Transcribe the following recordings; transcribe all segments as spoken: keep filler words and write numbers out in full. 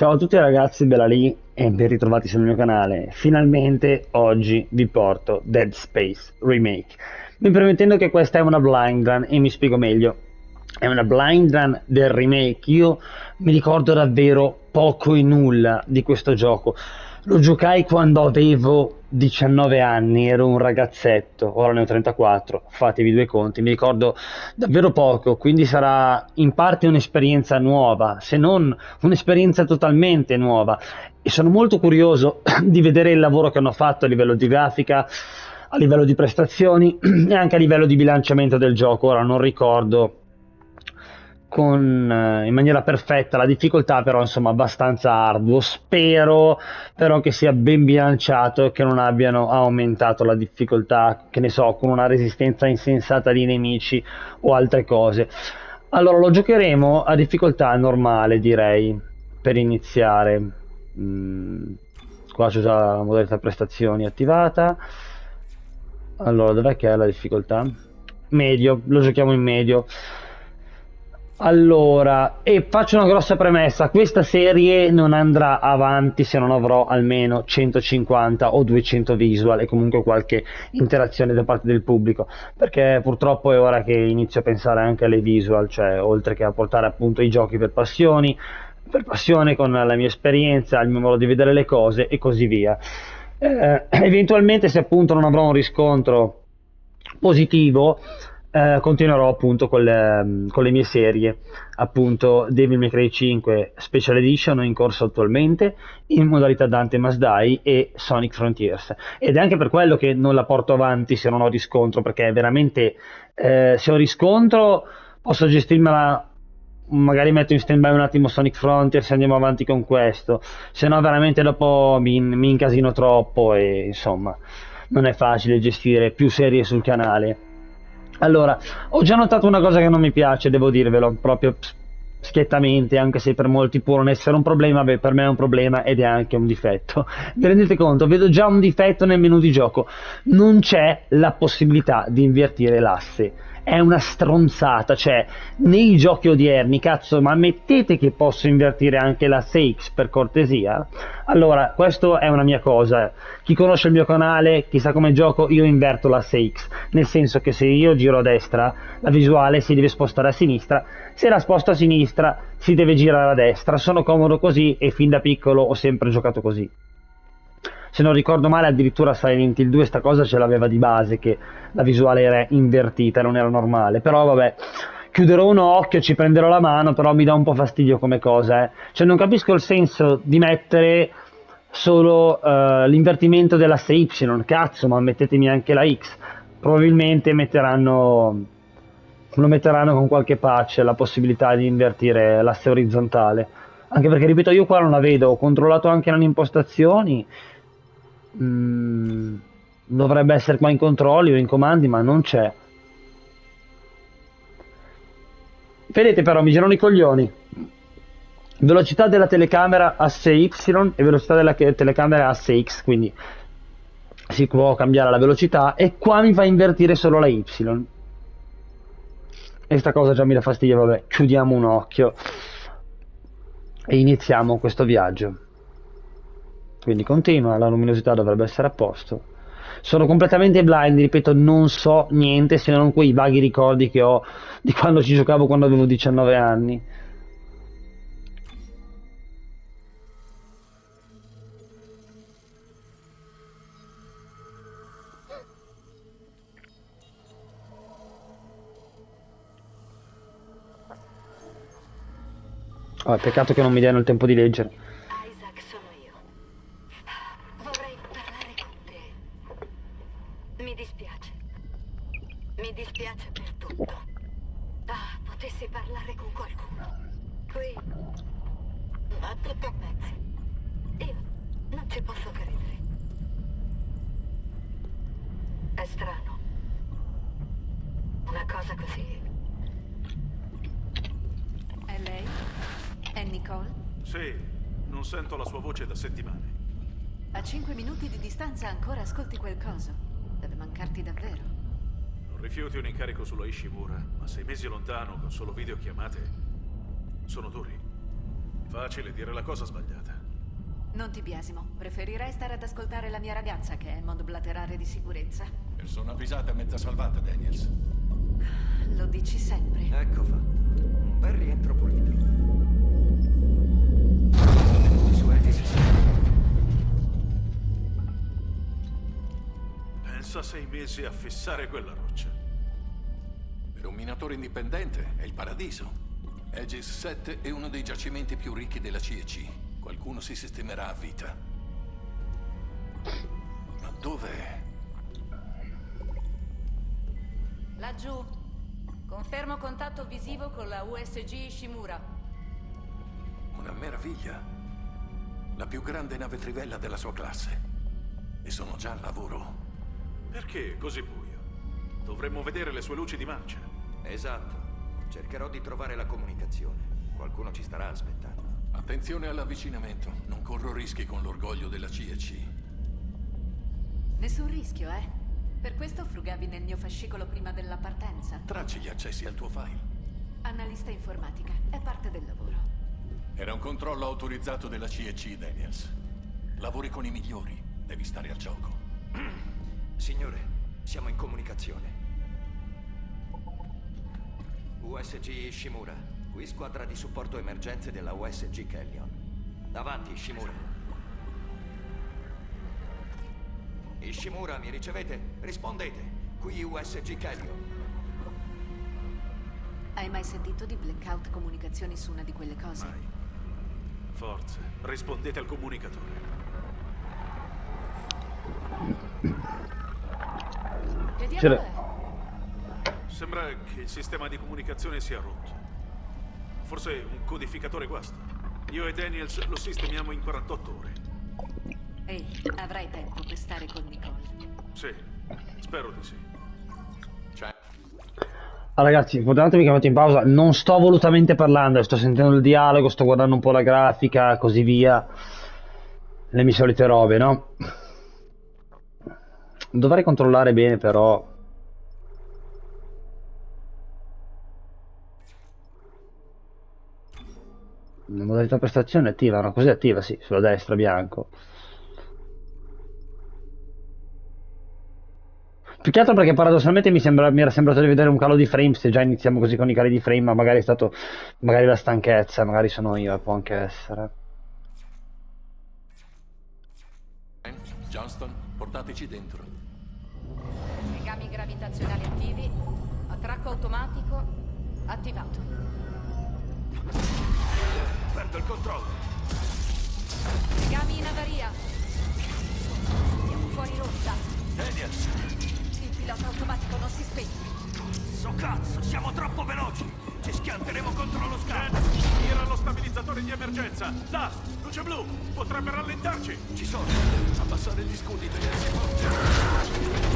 Ciao a tutti ragazzi, Bella lì e ben ritrovati sul mio canale. Finalmente oggi vi porto Dead Space Remake. Mi permettendo che questa è una blind run e mi spiego meglio. È una blind run del remake. Io mi ricordo davvero poco e nulla di questo gioco. Lo giocai quando avevo diciannove anni, ero un ragazzetto, ora ne ho trentaquattro, fatevi due conti, mi ricordo davvero poco, quindi sarà in parte un'esperienza nuova, se non un'esperienza totalmente nuova. E sono molto curioso di vedere il lavoro che hanno fatto a livello di grafica, a livello di prestazioni e anche a livello di bilanciamento del gioco. Ora non ricordo con, eh, in maniera perfetta la difficoltà, però insomma abbastanza arduo. Spero però che sia ben bilanciato e che non abbiano aumentato la difficoltà, che ne so, con una resistenza insensata di nemici o altre cose. Allora lo giocheremo a difficoltà normale, direi, per iniziare. Mm, qua c'è già la modalità prestazioni attivata. Allora, dov'è che è la difficoltà? Medio, lo giochiamo in medio. Allora, e faccio una grossa premessa, questa serie non andrà avanti se non avrò almeno centocinquanta o duecento visual e comunque qualche interazione da parte del pubblico, perché purtroppo è ora che inizio a pensare anche alle visual, cioè oltre che a portare appunto i giochi per passioni, per passione con la mia esperienza, il mio modo di vedere le cose e così via. Eh, eventualmente se appunto non avrò un riscontro positivo, eh, continuerò appunto con le, con le mie serie, appunto Devil May Cry cinque Special Edition in corso attualmente in modalità Dante Must Die e Sonic Frontiers, ed è anche per quello che non la porto avanti se non ho riscontro, perché veramente eh, se ho riscontro posso gestirmela, magari metto in stand by un attimo Sonic Frontiers e andiamo avanti con questo, se no veramente dopo mi, mi incasino troppo e insomma non è facile gestire più serie sul canale. Allora, ho già notato una cosa che non mi piace, devo dirvelo, proprio schiettamente, anche se per molti può non essere un problema, beh, per me è un problema ed è anche un difetto. Vi rendete conto? Vedo già un difetto nel menu di gioco. Non c'è la possibilità di invertire l'asse. È una stronzata, cioè, nei giochi odierni, cazzo, ma mettete che posso invertire anche l'asse X per cortesia? Allora, questa è una mia cosa. Chi conosce il mio canale, chissà come gioco, io inverto l'asse X, nel senso che se io giro a destra, la visuale si deve spostare a sinistra, se la sposto a sinistra si deve girare a destra. Sono comodo così e fin da piccolo ho sempre giocato così. Se non ricordo male addirittura Silent Hill due sta cosa ce l'aveva di base, che la visuale era invertita, non era normale, però vabbè, chiuderò un occhio, ci prenderò la mano, però mi dà un po' fastidio come cosa, eh. Cioè non capisco il senso di mettere solo uh, l'invertimento dell'asse Y, cazzo, ma mettetemi anche la X. Probabilmente metteranno, lo metteranno con qualche patch la possibilità di invertire l'asse orizzontale, anche perché ripeto io qua non la vedo, ho controllato anche nelle impostazioni. Mm, dovrebbe essere qua in controlli o in comandi, ma non c'è. Vedete però, mi girano i coglioni. Velocità della telecamera asse Y e velocità della telecamera asse X, quindi si può cambiare la velocità e qua mi fa invertire solo la Y. E sta cosa già mi dà fastidio, vabbè, chiudiamo un occhio e iniziamo questo viaggio. Quindi continua, la luminosità dovrebbe essere a posto. Sono completamente blind, ripeto, non so niente se non quei vaghi ricordi che ho di quando ci giocavo quando avevo diciannove anni. Oh, peccato che non mi diano il tempo di leggere. Isaac, sono io. Vorrei parlare con te. Mi dispiace. Mi dispiace per tutto. Ah, potessi parlare con qualcuno. Qui, ma tutto a pezzi. Io non ci posso credere. È strano. Una cosa così. È lei? È Nicole? Sì, non sento la sua voce da settimane. A cinque minuti di distanza ancora ascolti quel coso. Deve mancarti davvero. Non rifiuti un incarico sulla Ishimura, ma sei mesi lontano con solo videochiamate sono duri. Facile dire la cosa sbagliata. Non ti biasimo. Preferirei stare ad ascoltare la mia ragazza che Hammond blaterare di sicurezza. Persona avvisata e mezza salvata, Daniels. Lo dici sempre. Ecco fatto. Un bel rientro pulito. I suoi si Pensa sei mesi a fissare quella roccia. Per un minatore indipendente è il paradiso. Aegis sette è uno dei giacimenti più ricchi della C E C. Qualcuno si sistemerà a vita. Ma dov'è? Laggiù. Confermo contatto visivo con la U S G Ishimura. Una meraviglia. La più grande nave trivella della sua classe. E sono già al lavoro. Perché così buio? Dovremmo vedere le sue luci di marcia. Esatto. Cercherò di trovare la comunicazione. Qualcuno ci starà aspettando. Attenzione all'avvicinamento. Non corro rischi con l'orgoglio della C E C. Nessun rischio, eh? Per questo frugavi nel mio fascicolo prima della partenza. Tracci gli accessi al tuo file. Analista informatica. È parte del lavoro. Era un controllo autorizzato della C E C, Daniels. Lavori con i migliori. Devi stare al gioco. Signore, siamo in comunicazione. U S G Ishimura. Qui squadra di supporto emergenze della U S G Kellion. Davanti, Ishimura. Ishimura, mi ricevete? Rispondete. Qui U S G Kellion. Hai mai sentito di blackout comunicazioni su una di quelle cose? Mai. Forza, rispondete al comunicatore. Che diavolo C'era- è? Sembra che il sistema di comunicazione sia rotto. Forse un codificatore guasta. Io e Daniels lo sistemiamo in quarantotto ore. Ehi, avrai tempo per stare con Nicole. Sì, spero di sì. Cioè, Ah, ragazzi, potete mi chiamate in pausa. Non sto volutamente parlando, sto sentendo il dialogo, sto guardando un po' la grafica, così via. Le mie solite robe, no? Dovrei controllare bene, però. La modalità prestazione è attiva, no? Così è attiva, sì, sulla destra, bianco. Più che altro perché paradossalmente mi sembra, mi era sembrato di vedere un calo di frame, se già iniziamo così con i cali di frame, ma magari è stato, magari la stanchezza, magari sono io, può anche essere. Johnston, portateci dentro. Legami gravitazionali attivi. Attracco automatico attivato. Perdo il controllo. Legami in avaria. Siamo fuori rotta. Daniels. Il pilota automatico non si spegne. So cazzo, siamo troppo veloci. Ci schianteremo contro lo scatto. Mira lo stabilizzatore di emergenza. Là, luce blu. Potrebbe rallentarci. Ci sono. Abbassare gli scudi, tenersi forte.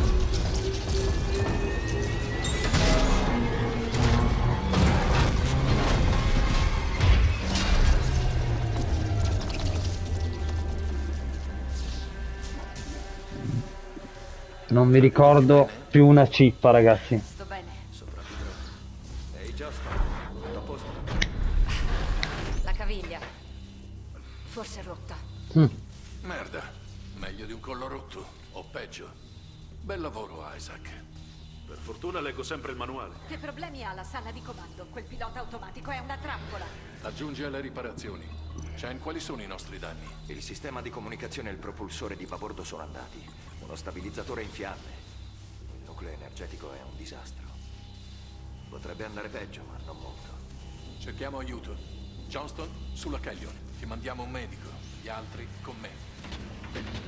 Non mi ricordo più una cippa, ragazzi. Sto bene. Sopravvivrò. Ehi, Justin. Tutto a posto? La caviglia. Forse è rotta. Mm. Merda. Meglio di un collo rotto. O peggio. Bel lavoro, Isaac. Per fortuna leggo sempre il manuale. Che problemi ha la sala di comando? Quel pilota automatico è una trappola. Aggiungi alle riparazioni. Chen, quali sono i nostri danni? Il sistema di comunicazione e il propulsore di babordo sono andati. Uno stabilizzatore in fiamme. Il nucleo energetico è un disastro. Potrebbe andare peggio, ma non molto. Cerchiamo aiuto. Johnston, sulla Kellion. Ti mandiamo un medico. Gli altri con me.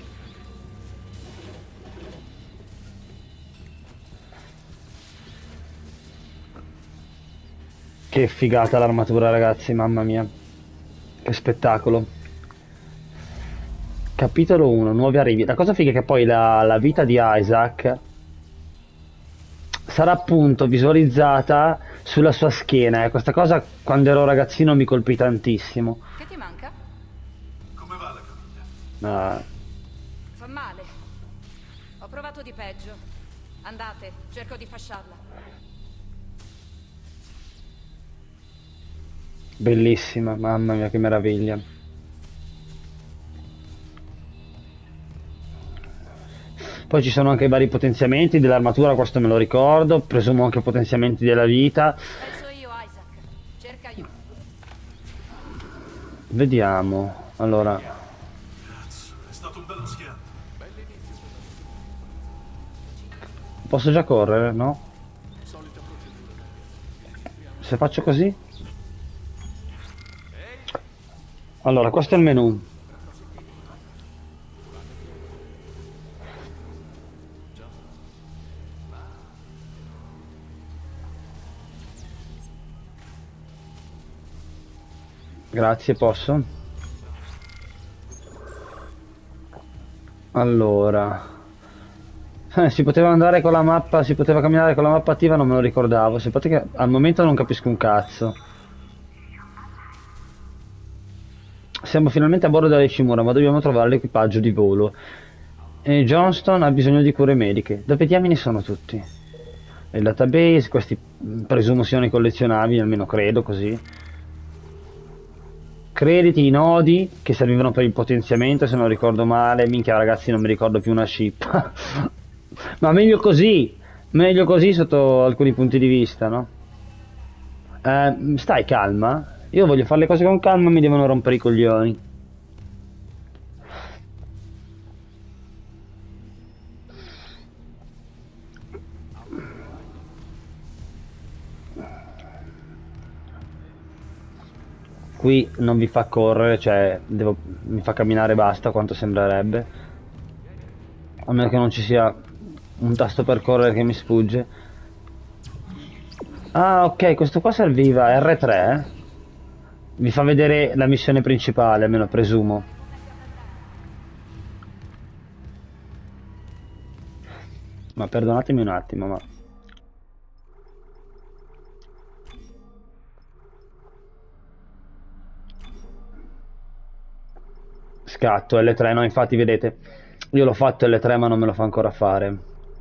Che figata l'armatura, ragazzi, mamma mia. Che spettacolo. Capitolo uno, nuovi arrivi. La cosa figa è che poi la, la vita di Isaac sarà appunto visualizzata sulla sua schiena. E questa cosa quando ero ragazzino mi colpì tantissimo. Che ti manca? Come va la caviglia? Ah, Fa male. Ho provato di peggio. Andate, cerco di fasciarla. Bellissima, mamma mia che meraviglia. Poi ci sono anche i vari potenziamenti dell'armatura, questo me lo ricordo, presumo anche potenziamenti della vita. Penso io, Isaac. Cerca io. Vediamo, allora, Cazzo, è stato un bello schianto. posso già correre, no? Se faccio così? Allora, questo è il menu. Grazie, posso? Allora, eh, si poteva andare con la mappa, si poteva camminare con la mappa attiva, non me lo ricordavo. Si poteva, al momento non capisco un cazzo. Siamo finalmente a bordo della Ishimura, ma dobbiamo trovare l'equipaggio di volo. E Johnston ha bisogno di cure mediche. Dove diamine sono tutti? Il database, questi mh, presumo siano i collezionabili, almeno credo così. Crediti, i nodi che servivano per il potenziamento, se non ricordo male. Minchia ragazzi, non mi ricordo più una ship. Ma meglio così, meglio così sotto alcuni punti di vista, no? Eh, stai calma. Io voglio fare le cose con calma, mi devono rompere i coglioni. Qui non vi fa correre, cioè devo, mi fa camminare e basta, quanto sembrerebbe. A meno che non ci sia un tasto per correre che mi sfugge. Ah, ok, questo qua serviva R tre, eh? Vi fa vedere la missione principale, almeno presumo. Ma perdonatemi un attimo, ma... Scatto L tre, no, infatti vedete, io l'ho fatto L tre ma non me lo fa ancora fare.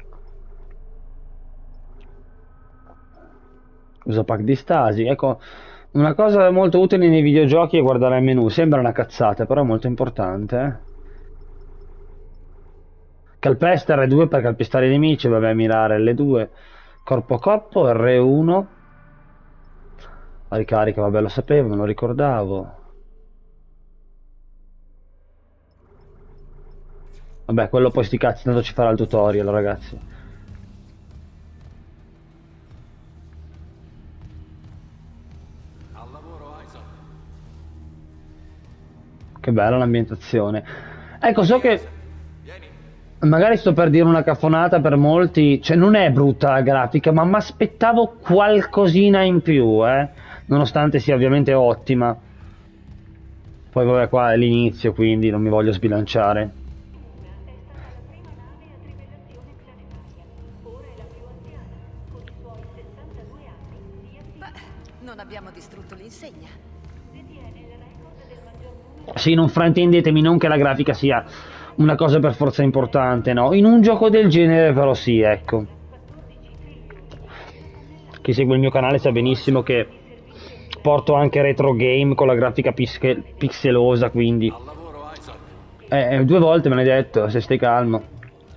Uso pack di stasi, ecco, una cosa molto utile nei videogiochi è guardare il menu, sembra una cazzata, però è molto importante, eh. Calpesta R due per calpestare i nemici, vabbè, mirare L due, corpo a corpo R uno, la ricarica, vabbè, lo sapevo, me lo ricordavo. Vabbè, quello poi sti cazzi, tanto ci farà il tutorial, ragazzi. Al lavoro, Isaac. Che bella l'ambientazione. Ecco, so che Vieni. magari sto per dire una caffonata per molti, cioè non è brutta la grafica, ma mi aspettavo qualcosina in più, eh. Nonostante sia ovviamente ottima. Poi vabbè, qua è l'inizio, quindi non mi voglio sbilanciare. Non abbiamo distrutto l'insegna. Sì, non fraintendetemi, non che la grafica sia una cosa per forza importante, no? In un gioco del genere però sì, ecco. Chi segue il mio canale sa benissimo che porto anche retro game con la grafica pixel pixelosa, quindi... Al lavoro, Isaac. Eh, due volte me l'hai detto, se stai calmo.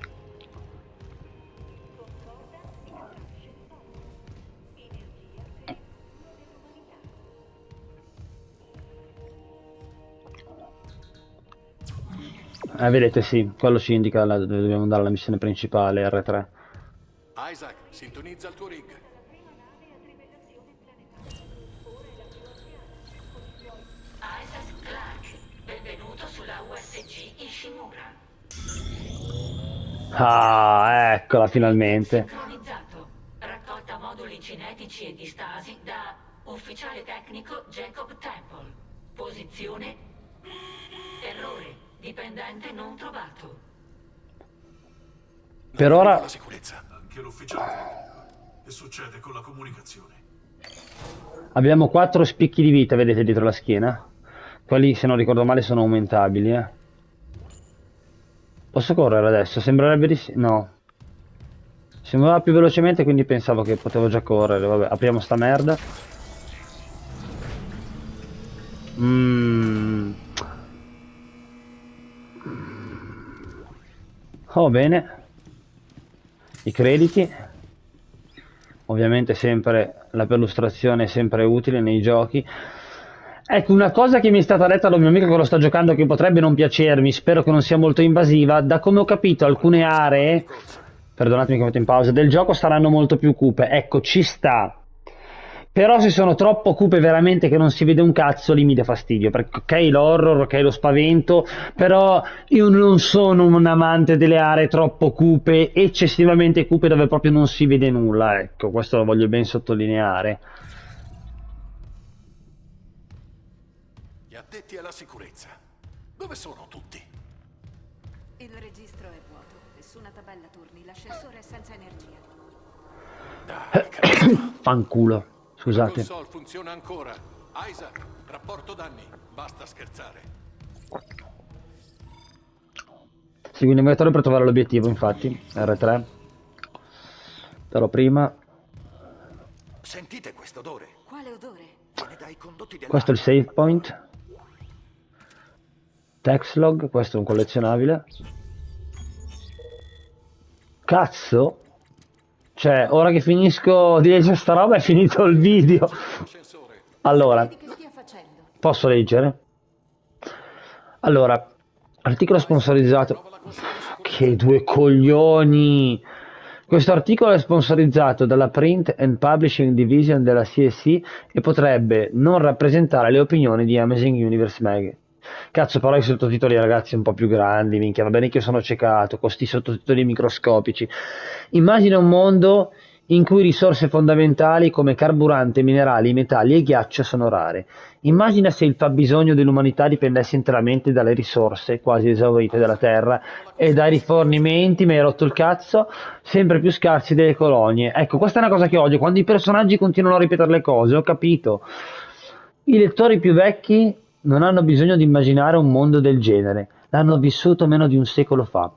Eh, vedete, sì, quello ci indica la, dove dobbiamo andare alla missione principale, R tre. Isaac, sintonizza il tuo rig. Isaac Clarke, benvenuto sulla U S G Ishimura. Ah, eccola finalmente. Sincronizzato. Raccolta moduli cinetici e di stasi da ufficiale tecnico Jacob Temple. Posizione errore. Dipendente non trovato. Per ora... La sicurezza. Anche l'ufficiale tecnico. Che succede con la comunicazione? Abbiamo quattro spicchi di vita, vedete, dietro la schiena. Quelli, se non ricordo male, sono aumentabili, eh. Posso correre adesso? Sembrerebbe di sì. No. Si muoveva più velocemente, quindi pensavo che potevo già correre. Vabbè, apriamo sta merda. Oh, bene. I crediti. Ovviamente sempre la perlustrazione è sempre utile nei giochi. Ecco, una cosa che mi è stata detta da un mio amico che lo sta giocando, che potrebbe non piacermi, spero che non sia molto invasiva, da come ho capito alcune aree, perdonatemi che metto in pausa, del gioco saranno molto più cupe. Ecco, ci sta. Però se sono troppo cupe veramente che non si vede un cazzo, lì mi dà fastidio, perché ok l'horror, ok lo spavento, però io non sono un amante delle aree troppo cupe, eccessivamente cupe dove proprio non si vede nulla, ecco, questo lo voglio ben sottolineare. Gli addetti alla sicurezza, dove sono tutti? Il registro è vuoto. Nessuna tabella turni. L'ascensore è senza energia. Dai, cazzo. Fanculo, La scusate. console funziona ancora. Isaac, rapporto danni. Basta scherzare. Segui il navigatore per trovare l'obiettivo, infatti, R tre. Però prima, Sentite questo odore? Quale odore? Viene dai condotti dell'acqua. questo è il save point. Text log, questo è un collezionabile. Cazzo! Cioè, ora che finisco di leggere sta roba è finito il video. Ascensore. Allora, Che stia facendo? posso leggere? Allora, articolo sponsorizzato. Che due coglioni! Questo articolo è sponsorizzato dalla Print and Publishing Division della C S I e potrebbe non rappresentare le opinioni di Amazing Universe Mag. Cazzo, però i sottotitoli, ragazzi, un po' più grandi, minchia, va bene che io sono ciecato, con sti sottotitoli microscopici. Immagina un mondo in cui risorse fondamentali come carburante, minerali, metalli e ghiaccio sono rare. Immagina se il fabbisogno dell'umanità dipendesse interamente dalle risorse quasi esaurite della Terra e dai rifornimenti, mi hai rotto il cazzo, sempre più scarsi delle colonie. Ecco, questa è una cosa che odio, quando i personaggi continuano a ripetere le cose, ho capito. I lettori più vecchi non hanno bisogno di immaginare un mondo del genere, l'hanno vissuto meno di un secolo fa.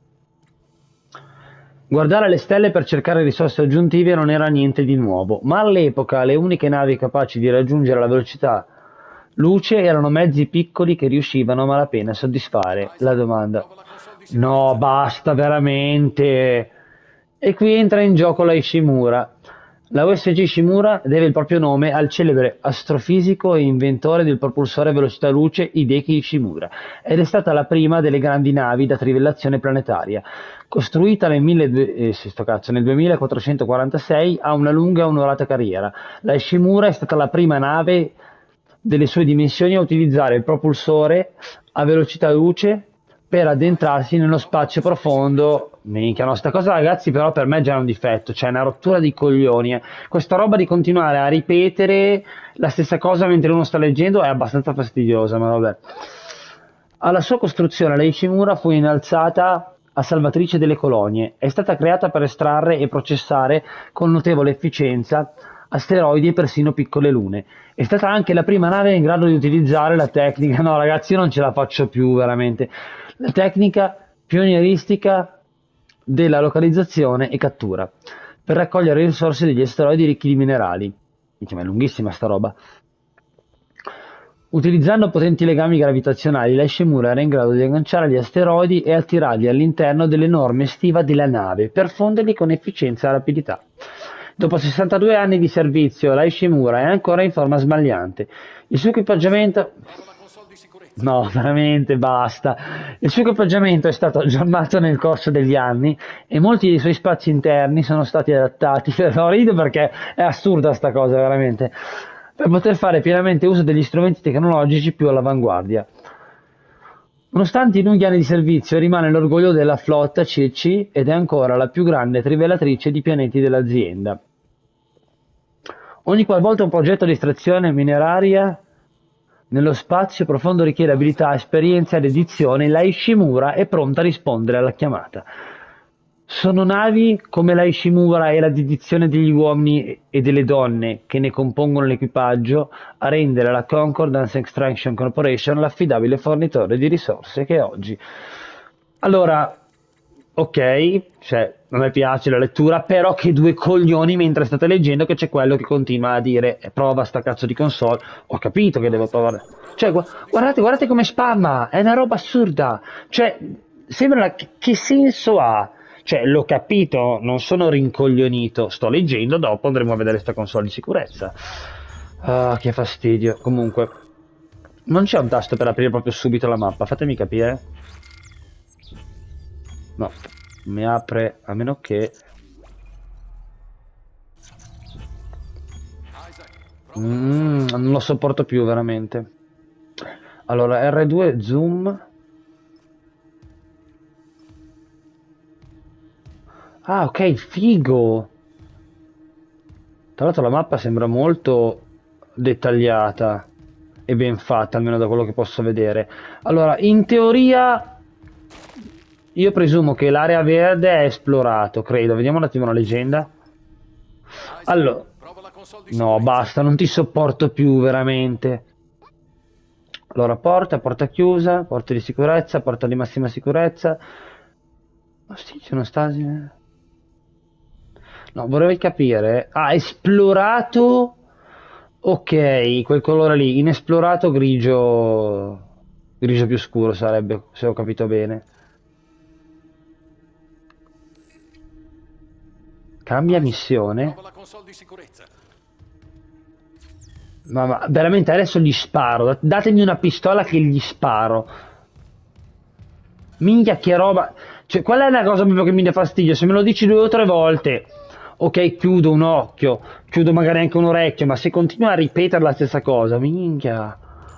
Guardare le stelle per cercare risorse aggiuntive non era niente di nuovo, ma all'epoca le uniche navi capaci di raggiungere la velocità luce erano mezzi piccoli che riuscivano a malapena a soddisfare la domanda. No, basta veramente! E qui entra in gioco la Ishimura. La U S G Ishimura deve il proprio nome al celebre astrofisico e inventore del propulsore a velocità luce Hideki Ishimura ed è stata la prima delle grandi navi da trivellazione planetaria. Costruita nel, mille, eh, sto cazzo, nel duemilaquattrocentoquarantasei, ha una lunga e onorata carriera. La Ishimura è stata la prima nave delle sue dimensioni a utilizzare il propulsore a velocità luce per addentrarsi nello spazio profondo. Minchia, no, sta cosa ragazzi però per me già è un difetto, cioè è una rottura di coglioni. eh. Questa roba di continuare a ripetere la stessa cosa mentre uno sta leggendo è abbastanza fastidiosa, ma vabbè. Alla sua costruzione la Ishimura fu innalzata a salvatrice delle colonie. È stata creata per estrarre e processare con notevole efficienza asteroidi e persino piccole lune. È stata anche la prima nave in grado di utilizzare la tecnica, no ragazzi io non ce la faccio più veramente, la tecnica pionieristica della localizzazione e cattura per raccogliere risorse degli asteroidi ricchi di minerali. Ma è lunghissima sta roba. Utilizzando potenti legami gravitazionali, la Ishimura era in grado di agganciare gli asteroidi e attirarli all'interno dell'enorme stiva della nave per fonderli con efficienza e rapidità. Dopo sessantadue anni di servizio, la Ishimura è ancora in forma smagliante. Il suo equipaggiamento... No, veramente basta. Il suo equipaggiamento è stato aggiornato nel corso degli anni e molti dei suoi spazi interni sono stati adattati. No, rido perché è assurda sta cosa, veramente. Per poter fare pienamente uso degli strumenti tecnologici più all'avanguardia. Nonostante i lunghi anni di servizio, rimane l'orgoglio della flotta C E C ed è ancora la più grande trivellatrice di pianeti dell'azienda. Ogni qualvolta un progetto di estrazione mineraria nello spazio profondo richiede abilità, esperienza ed edizione, la Ishimura è pronta a rispondere alla chiamata. Sono navi come la Ishimura e la dedizione degli uomini e delle donne che ne compongono l'equipaggio a rendere la Concordance Extraction Corporation l'affidabile fornitore di risorse che è oggi. Allora, ok, cioè, non mi piace la lettura, però che due coglioni mentre state leggendo che c'è quello che continua a dire eh, prova sta cazzo di console, ho capito che devo provare. Cioè, gu guardate, guardate come spamma, è una roba assurda. Cioè, sembra che, che senso ha? Cioè, l'ho capito, non sono rincoglionito, sto leggendo, dopo andremo a vedere sta console di sicurezza. Ah, che fastidio. Comunque, non c'è un tasto per aprire proprio subito la mappa, fatemi capire. No, mi apre, a meno che... Mm, non lo sopporto più, veramente. Allora, R due, zoom... Ah, ok, figo. Tra l'altro la mappa sembra molto dettagliata e ben fatta, almeno da quello che posso vedere. Allora, in teoria io presumo che l'area verde è esplorato, credo. Vediamo un attimo la leggenda. Allora, no, basta, non ti sopporto più, veramente. Allora, porta, porta chiusa, porta di sicurezza, porta di massima sicurezza. Ma sì, c'è una stasi... No, vorrei capire. Ah, esplorato. Ok, quel colore lì. Inesplorato grigio. Grigio più scuro sarebbe, se ho capito bene. Cambia missione. Ma, ma veramente adesso gli sparo. Datemi una pistola che gli sparo. Minchia, che roba. Cioè, qual è la cosa proprio che mi dà fastidio? Se me lo dici due o tre volte. Ok, chiudo un occhio, chiudo magari anche un orecchio, ma se continua a ripetere la stessa cosa, minchia.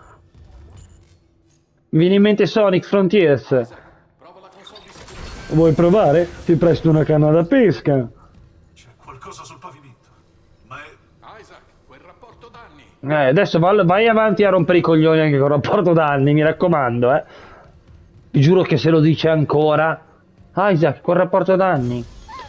Mi viene in mente Sonic Frontiers. Vuoi provare? Ti presto una canna da pesca. C'è qualcosa sul pavimento. Ma è... Isaac, quel rapporto danni. Eh, adesso vai avanti a rompere i coglioni anche con il rapporto danni, mi raccomando, eh. Vi giuro che se lo dice ancora. Isaac, quel rapporto danni.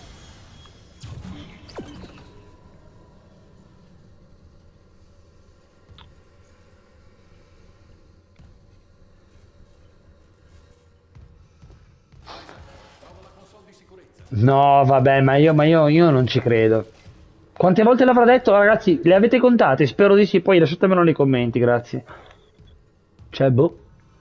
No, vabbè, ma io, ma io, io non ci credo. Quante volte l'avrà detto, ragazzi? Le avete contate? Spero di sì, poi lasciatemelo nei commenti, grazie. Cioè, boh.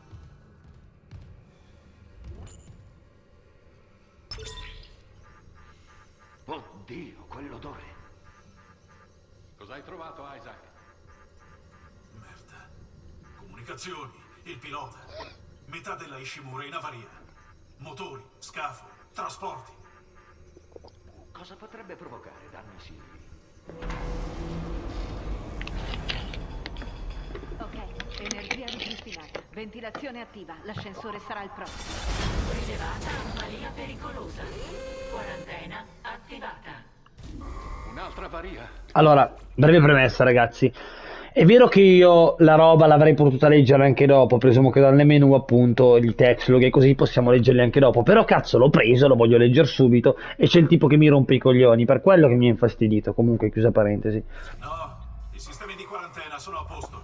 Oddio, quell'odore. Cosa hai trovato, Isaac? Merda. Comunicazioni, il pilota. Metà della Ishimura in avaria. Motori, scafo, trasporti. Cosa potrebbe provocare danni simili? Ok, energia ripristinata. Ventilazione attiva. L'ascensore sarà il prossimo. Rilevata anomalia pericolosa. Quarantena attivata. Un'altra varia. Allora, breve premessa, ragazzi. È vero che io la roba l'avrei potuta leggere anche dopo, presumo che dal menu appunto il text log e così possiamo leggerli anche dopo, però cazzo l'ho preso, lo voglio leggere subito e c'è il tipo che mi rompe i coglioni, per quello che mi ha infastidito, comunque chiusa parentesi. No, i sistemi di quarantena sono a posto.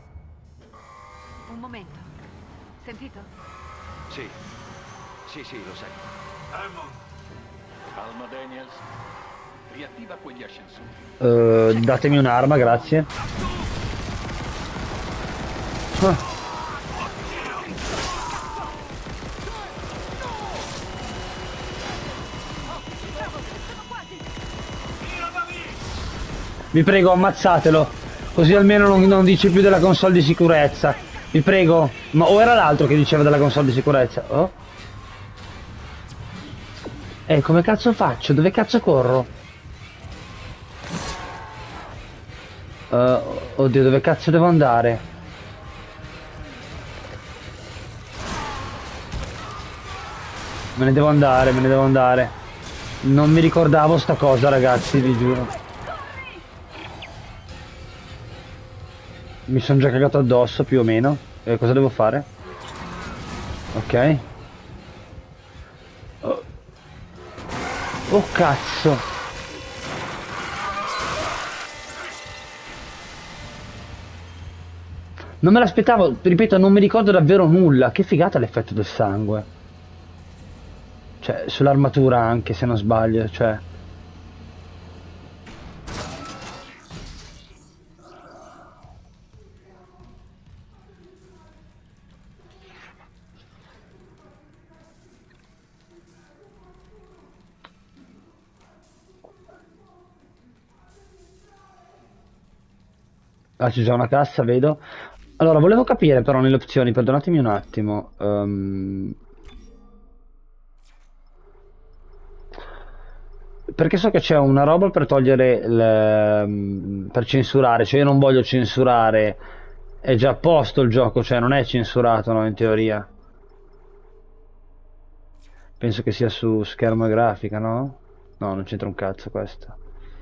Un momento. Sentito? Sì, sì, sì, lo sento. Hammond, Calma, Daniels. Riattiva quegli ascensori. Uh, datemi un'arma, grazie. Ah. Vi prego, ammazzatelo, così almeno non, non dice più della console di sicurezza. Vi prego. Ma o era l'altro che diceva della console di sicurezza? Oh? Eh, come cazzo faccio? Dove cazzo corro? Uh, oddio, dove cazzo devo andare? Me ne devo andare, me ne devo andare. Non mi ricordavo sta cosa, ragazzi, vi giuro. Mi sono già cagato addosso, più o meno. E cosa devo fare? Ok. Oh, oh cazzo. Non me l'aspettavo, ripeto, non mi ricordo davvero nulla. Che figata l'effetto del sangue. Cioè, sull'armatura anche, se non sbaglio, cioè... Ah, c'è già una cassa, vedo. Allora, volevo capire però nelle opzioni, perdonatemi un attimo. ehm, Perché so che c'è una roba per togliere le- per censurare, cioè io non voglio censurare, è già a posto il gioco, cioè non è censurato, no, in teoria. Penso che sia su schermo e grafica, no? No, non c'entra un cazzo questo.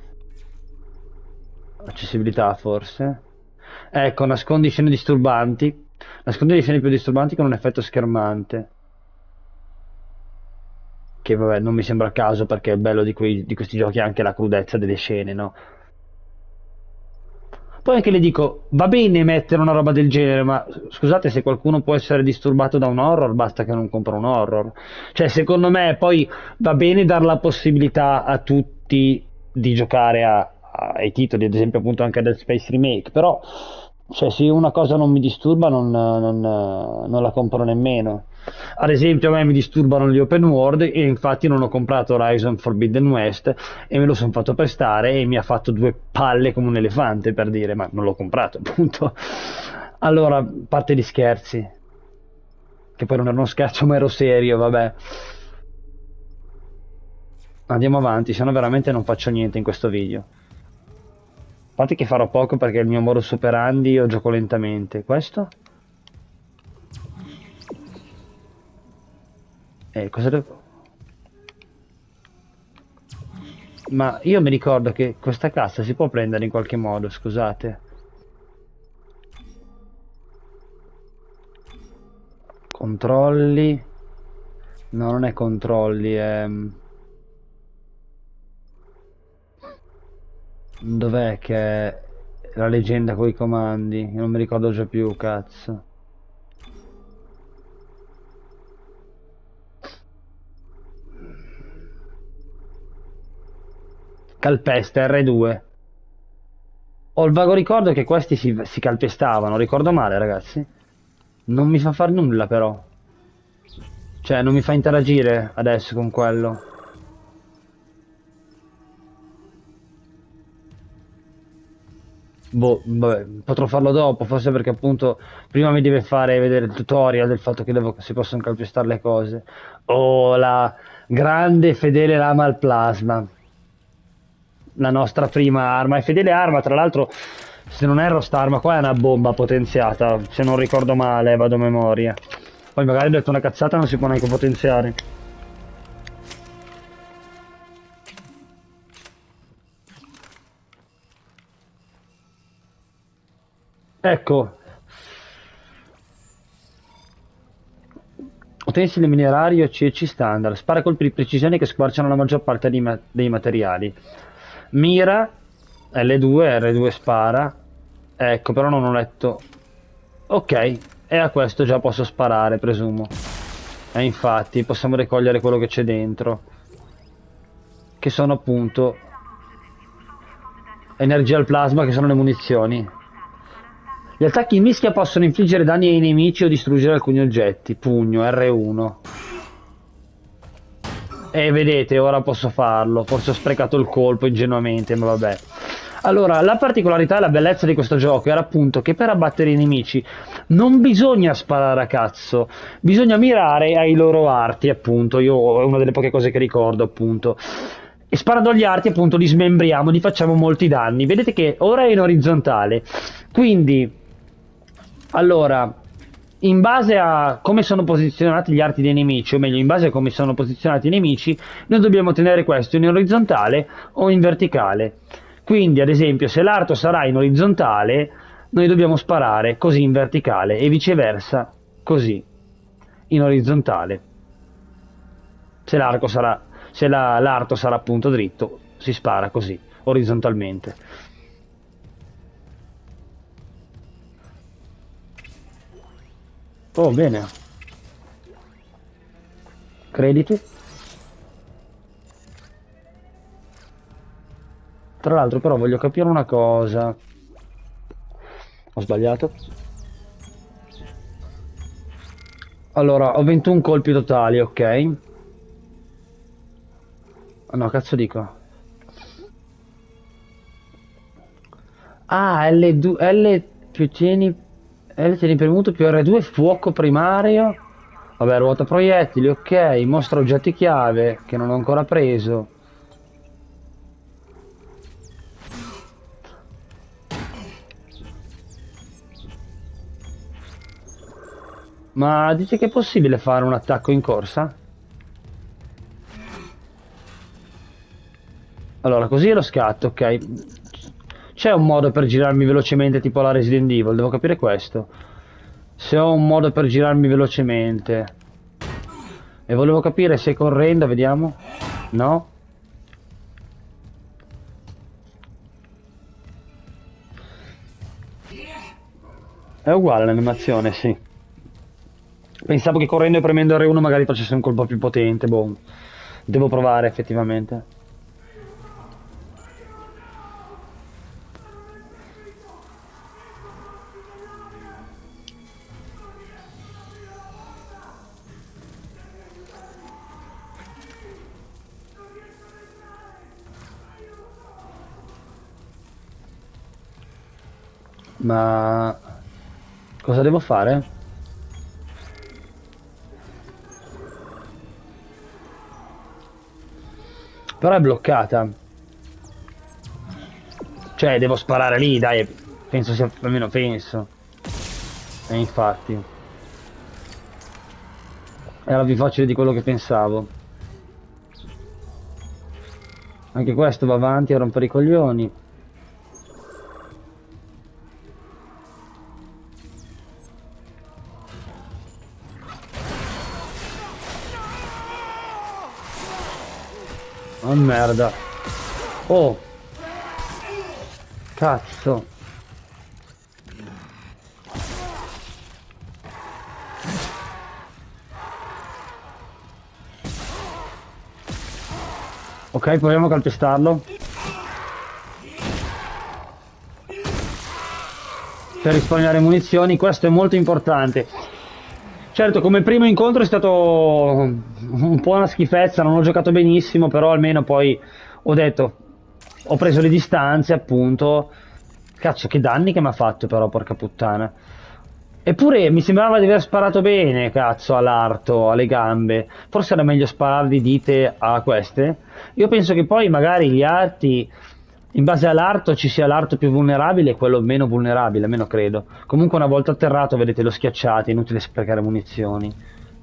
Accessibilità forse. Ecco, nascondi scene disturbanti. Nascondi le scene più disturbanti con un effetto schermante. Che vabbè, non mi sembra il caso perché il bello di, quei- di questi giochi è anche la crudezza delle scene, no? Poi anche le dico, va bene mettere una roba del genere, ma scusate, se qualcuno può essere disturbato da un horror, basta che non compra un horror. Cioè, secondo me, poi va bene dare la possibilità a tutti di giocare a- a- ai titoli, ad esempio appunto anche a Dead Space Remake, però, cioè, se una cosa non mi disturba, non, non- non la compro nemmeno. Ad esempio, a me mi disturbano gli open world e infatti non ho comprato Horizon Forbidden West e me lo sono fatto prestare e mi ha fatto due palle come un elefante per dire, ma non l'ho comprato, appunto. Allora, a parte gli scherzi, che poi non era uno scherzo ma ero serio, vabbè. Andiamo avanti, se no veramente non faccio niente in questo video. A parte che farò poco perché il mio modus operandi io gioco lentamente. Questo? Eh, cosa devo... Ma io mi ricordo che questa cassa si può prendere in qualche modo, scusate. Controlli. No, non è controlli, è... Dov'è che è la leggenda con i comandi? Io non mi ricordo già più, cazzo. Calpesta R due. Ho il vago ricordo che questi si, si calpestavano, ricordo male, ragazzi? Non mi fa far nulla, però. Cioè, non mi fa interagire adesso con quello. Boh, vabbè, potrò farlo dopo, forse perché appunto prima mi deve fare vedere il tutorial del fatto che devo- si possono calpestare le cose. Oh, la grande e fedele lama al plasma. La nostra prima arma. E fedele arma, tra l'altro, se non erro, sta arma qua è una bomba potenziata. Se non ricordo male, vado a memoria. Poi magari ho detto una cazzata, non si può neanche potenziare. Ecco, utensili minerari o C E C standard. Spara colpi di precisione che squarciano la maggior parte dei, ma- dei materiali. Mira, L due, R due spara. Ecco, però non ho letto. Ok, e a questo già posso sparare, presumo. E infatti possiamo raccogliere quello che c'è dentro. Che sono appunto energia al plasma, che sono le munizioni. Gli attacchi in mischia possono infliggere danni ai nemici o distruggere alcuni oggetti. Pugno, R uno. E vedete, ora posso farlo. Forse ho sprecato il colpo ingenuamente, ma vabbè. Allora, la particolarità e la bellezza di questo gioco era appunto che per abbattere i nemici non bisogna sparare a cazzo, bisogna mirare ai loro arti, appunto. Io è una delle poche cose che ricordo, appunto. E sparando agli arti, appunto, li smembriamo, gli facciamo molti danni. Vedete che ora è in orizzontale. Quindi, allora, in base a come sono posizionati gli arti dei nemici, o meglio, in base a come sono posizionati i nemici, noi dobbiamo tenere questo in orizzontale o in verticale. Quindi, ad esempio, se l'arto sarà in orizzontale, noi dobbiamo sparare così in verticale e viceversa, così in orizzontale. Se l'arco sarà, se la- l'arto sarà appunto dritto, si spara così, orizzontalmente. Oh, bene. Crediti. Tra l'altro però voglio capire una cosa. Ho sbagliato. Allora, ho ventuno colpi totali, ok? No, cazzo dico. Ah, L due, L più tieni, L tieni premuto più R due, fuoco primario. Vabbè, ruota proiettili, ok. Mostra oggetti chiave, che non ho ancora preso. Ma dice che è possibile fare un attacco in corsa? Allora, così è lo scatto, ok. C'è un modo per girarmi velocemente, tipo la Resident Evil, devo capire questo. Se ho un modo per girarmi velocemente. E volevo capire se correndo, vediamo. No? È uguale l'animazione, sì. Pensavo che correndo e premendo R uno magari facesse un colpo più potente, boh. Devo provare effettivamente. Ma cosa devo fare? Però è bloccata. Cioè, devo sparare lì, dai. Penso sia, almeno penso. E infatti. Era più facile di quello che pensavo. Anche questo va avanti a rompere i coglioni. Oh merda. Oh. Cazzo. Ok, proviamo a calpestarlo. Per risparmiare munizioni, questo è molto importante. Certo, come primo incontro è stato un po' una schifezza, non ho giocato benissimo, però almeno poi ho detto, ho preso le distanze, appunto. Cazzo, che danni che mi ha fatto però, porca puttana. Eppure mi sembrava di aver sparato bene, cazzo, all'arto, alle gambe. Forse era meglio sparare di dite a queste. Io penso che poi magari gli arti, in base all'arto, ci sia l'arto più vulnerabile e quello meno vulnerabile, almeno credo. Comunque una volta atterrato, vedete, lo schiacciate, inutile sprecare munizioni.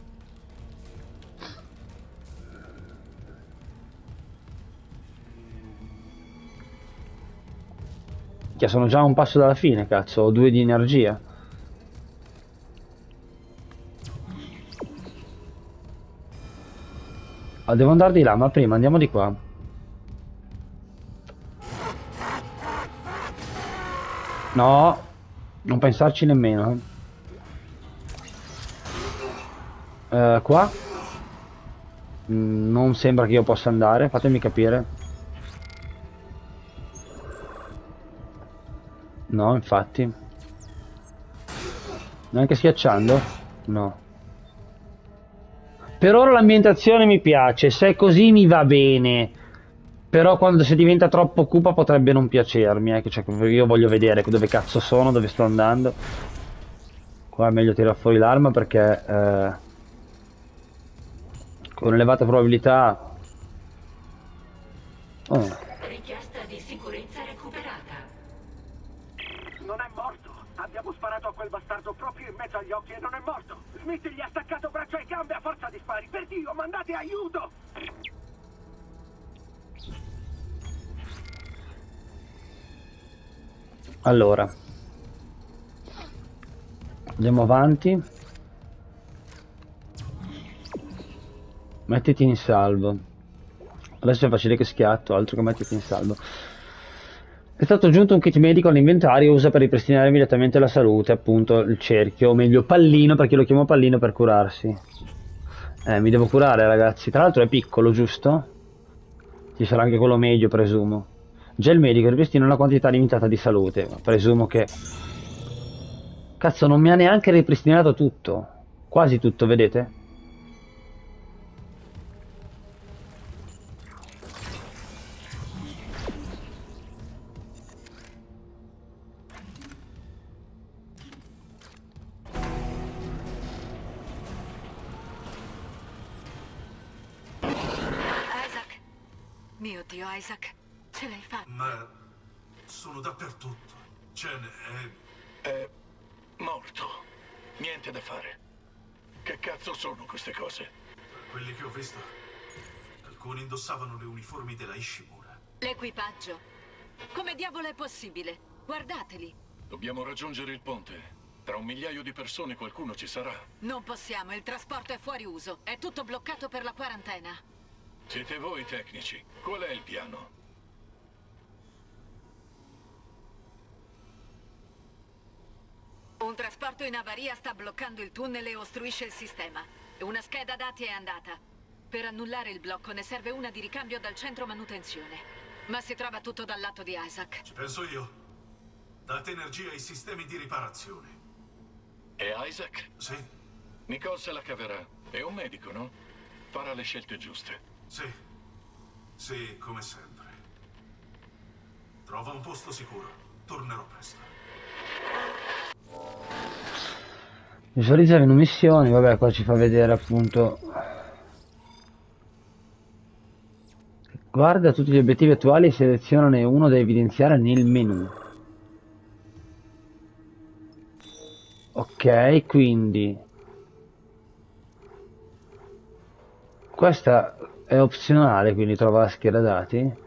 Che sono già a un passo dalla fine, cazzo, ho due di energia. Ah, devo andare di là, ma prima andiamo di qua. No, non pensarci nemmeno. Eh, qua? Mm, non sembra che io possa andare, fatemi capire. No, infatti. Neanche schiacciando? No. Per ora l'ambientazione mi piace, se è così mi va bene. Però quando si diventa troppo cupa potrebbe non piacermi, eh, che cioè, io voglio vedere dove cazzo sono, dove sto andando. Qua è meglio tirare fuori l'arma perché eh, con elevata probabilità... Oh. Richiesta di sicurezza recuperata. Non è morto. Abbiamo sparato a quel bastardo proprio in mezzo agli occhi e non è morto. Smith gli ha staccato braccia e gambe a forza di spari. Per Dio, mandate aiuto! Allora, andiamo avanti. Mettiti in salvo. Adesso è facile che schiatto, altro che mettiti in salvo. È stato aggiunto un kit medico all'inventario, usa per ripristinare immediatamente la salute, appunto il cerchio, o meglio pallino, perché lo chiamo pallino per curarsi. Eh, mi devo curare, ragazzi. Tra l'altro è piccolo, giusto? Ci sarà anche quello meglio, presumo. Gel medico ripristina una quantità limitata di salute, ma presumo che... Cazzo, non mi ha neanche ripristinato tutto. Quasi tutto, vedete? Mio Dio, Isaac, ce l'hai fatta. Ma sono dappertutto. Chen è... È morto. Niente da fare. Che cazzo sono queste cose? Quelli che ho visto, alcuni indossavano le uniformi della Ishimura. L'equipaggio. Come diavolo è possibile? Guardateli. Dobbiamo raggiungere il ponte. Tra un migliaio di persone qualcuno ci sarà. Non possiamo, il trasporto è fuori uso. È tutto bloccato per la quarantena. Siete voi tecnici. Qual è il piano? Un trasporto in avaria sta bloccando il tunnel e ostruisce il sistema. Una scheda dati è andata. Per annullare il blocco ne serve una di ricambio dal centro manutenzione. Ma si trova tutto dal lato di Isaac. Ci penso io. Date energia ai sistemi di riparazione. E Isaac? Sì. Nicole se la caverà. È un medico, no? Farà le scelte giuste. Sì. Sì, come sempre. Trova un posto sicuro. Tornerò presto. Visualizza le missioni, vabbè, qua ci fa vedere appunto. Guarda tutti gli obiettivi attuali e selezionane uno da evidenziare nel menu. Ok, quindi questa è opzionale, quindi trova la scheda dati.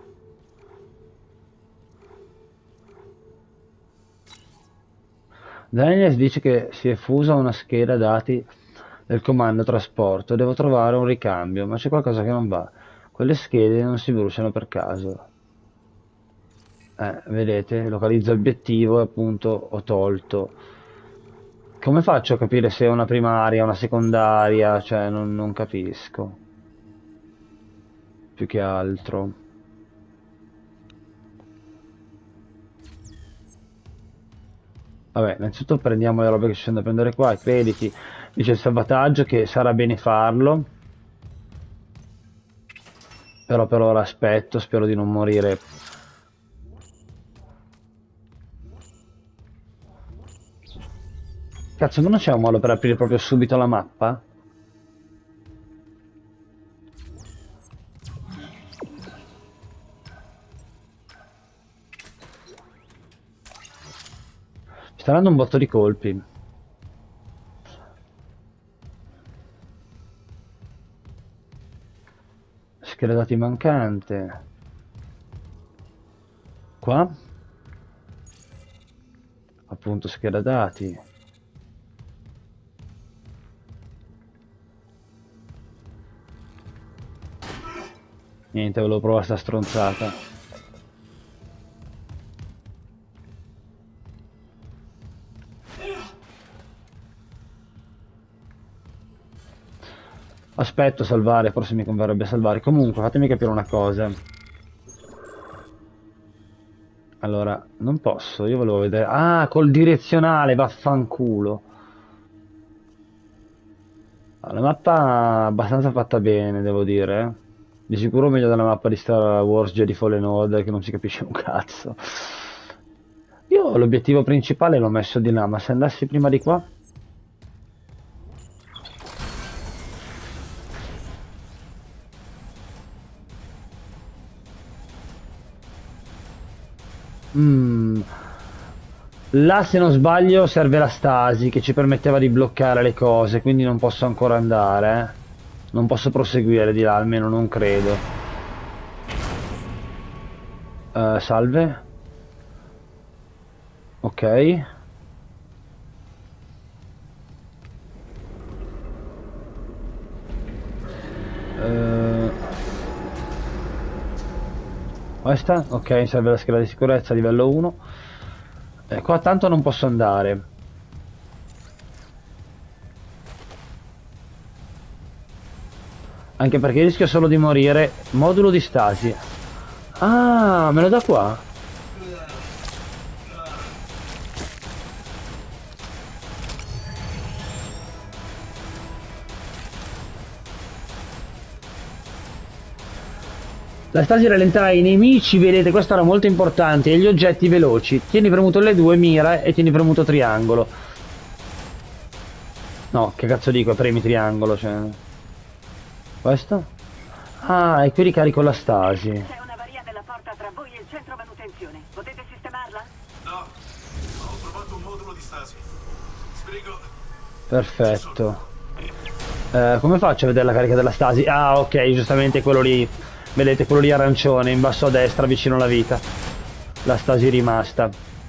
Daniels dice che si è fusa una scheda dati del comando trasporto. Devo trovare un ricambio, ma c'è qualcosa che non va. Quelle schede non si bruciano per caso. Eh, vedete, localizzo l'obiettivo e appunto ho tolto. Come faccio a capire se è una primaria, una secondaria? Cioè, non, non capisco. Più che altro. Vabbè, innanzitutto prendiamo le robe che ci sono da prendere qua, i crediti. Dice il salvataggio che sarà bene farlo. Però per ora aspetto, spero di non morire. Cazzo, ma non c'è un modo per aprire proprio subito la mappa? Sta dando un botto di colpi. Scheda dati mancante. Qua? Appunto scheda dati. Niente, volevo provare sta stronzata. Aspetto a salvare, forse mi converrebbe salvare. Comunque, fatemi capire una cosa. Allora, non posso, io volevo vedere... Ah, col direzionale, vaffanculo. La mappa abbastanza fatta bene, devo dire. Di sicuro meglio della mappa di Star Wars Jedi Fallen Order, che non si capisce un cazzo. Io l'obiettivo principale l'ho messo di là, ma se andassi prima di qua... Mm. Là, se non sbaglio, serve la stasi che ci permetteva di bloccare le cose, quindi non posso ancora andare, eh. Non posso proseguire di là, almeno non credo. Uh, salve. Ok. Uh... Questa? Ok, serve la scheda di sicurezza livello uno. E qua tanto non posso andare. Anche perché rischio solo di morire. Modulo di stasi. Ah, me lo dà qua? La stasi rallenterà i nemici, vedete, questo era molto importante, e gli oggetti veloci. Tieni premuto le due, mira, e tieni premuto triangolo. No, che cazzo dico, premi triangolo, cioè... Questo? Ah, e qui ricarico la stasi. C'è una manutenzione. Potete sistemarla? No, ho trovato un modulo di stasi. Sbrigo. Perfetto. Eh, come faccio a vedere la carica della stasi? Ah, ok, giustamente quello lì. Vedete, quello lì arancione, in basso a destra, vicino alla vita. La stasi rimasta.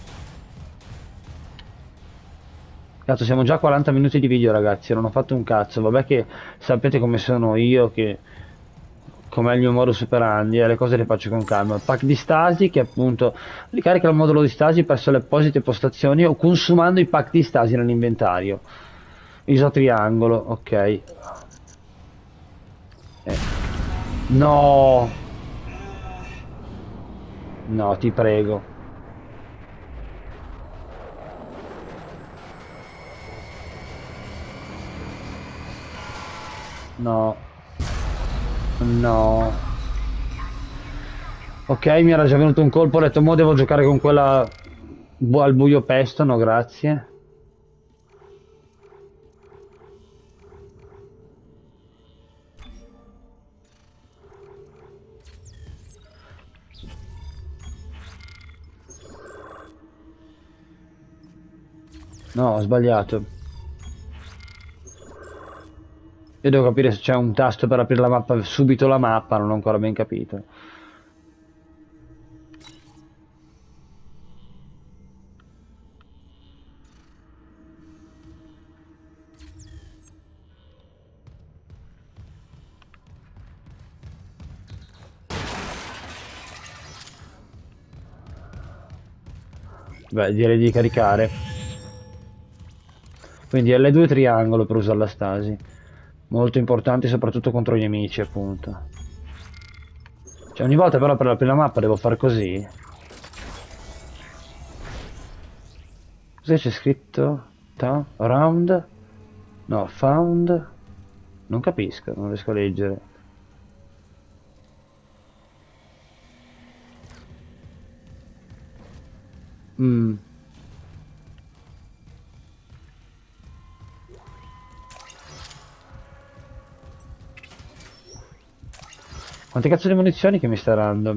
Cazzo, siamo già a quaranta minuti di video, ragazzi. Non ho fatto un cazzo. Vabbè che sapete come sono io, che... com'è il mio modus operandi, e le cose le faccio con calma. Pack di stasi che appunto ricarica il modulo di stasi presso le apposite postazioni o consumando i pack di stasi nell'inventario. Isotriangolo, ok. Eh. No! No, ti prego. No. No. Ok, mi era già venuto un colpo, ho detto, mo devo giocare con quella bu al buio pesto, no grazie. No, ho sbagliato. Io devo capire se c'è un tasto per aprire la mappa, subito la mappa, non ho ancora ben capito. Beh, direi di caricare. Quindi L due triangolo per usare la stasi. Molto importante soprattutto contro gli nemici, appunto. Cioè ogni volta però per aprire la mappa devo fare così. Cos'è c'è scritto? Ta? Round? No, found? Non capisco, non riesco a leggere. Mm. Quante cazzo di munizioni che mi sta dando?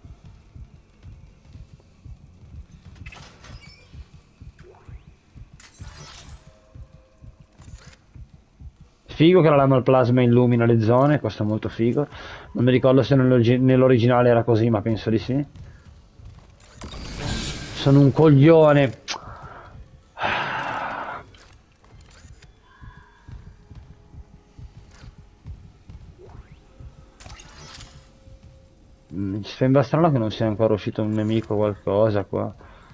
Figo che la lama al plasma illumina le zone, questo è molto figo. Non mi ricordo se nell'originale era così, ma penso di sì. Sono un coglione. Mi sembra strano che non sia ancora uscito un nemico o qualcosa qua.